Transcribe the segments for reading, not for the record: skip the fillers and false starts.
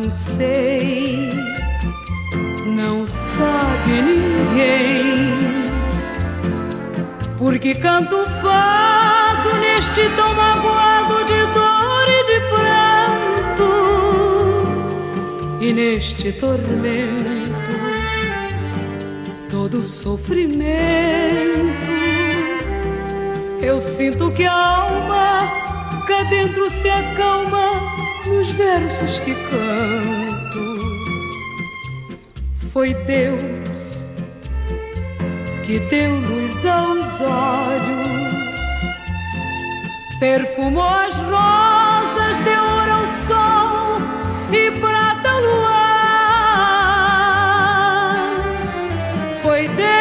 Não sei, não sabe ninguém, porque canto fado neste tão magoado de dor e de pranto, e neste tormento todo sofrimento. Eu sinto que a alma cá dentro se acalma nos versos que canto. Foi Deus que deu luz aos olhos, perfumou as rosas, deu ouro ao sol e prata ao luar. Foi Deus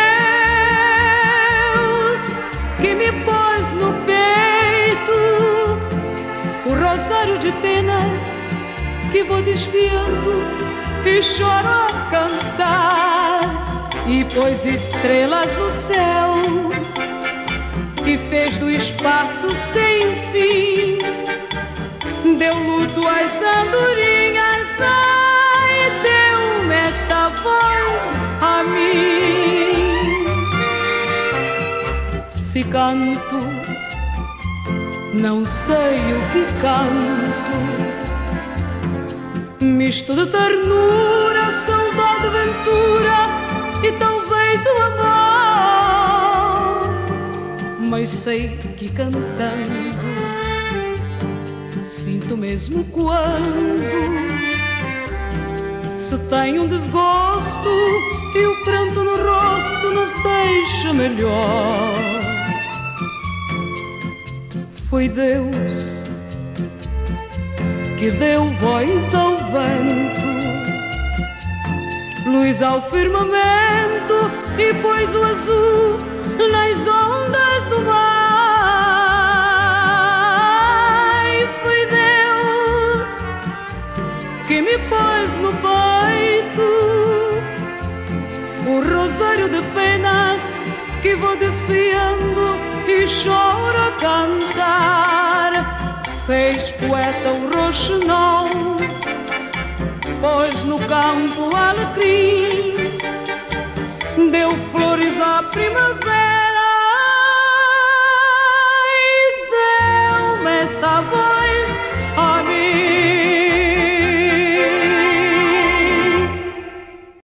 que me pôs no peito o rosário de penas que vou desfiando e choro a cantar, e pôs estrelas no céu e fez do espaço sem fim, deu luto às andorinhas, ai, deu-me esta voz a mim. Se canto, não sei o que canto, misto de ternura, saudade, ventura e talvez o amor. Mas sei que cantando sinto mesmo quando se tem um desgosto e o pranto no rosto nos deixa melhor. Foi Deus que deu voz ao vento, luz ao firmamento e pôs o azul nas ondas do mar. E foi Deus que me pôs no peito o rosário de penas que vou desfiando e choro a cantar. Fez poeta o roxinol, pôs no campo alecrim, deu flores à primavera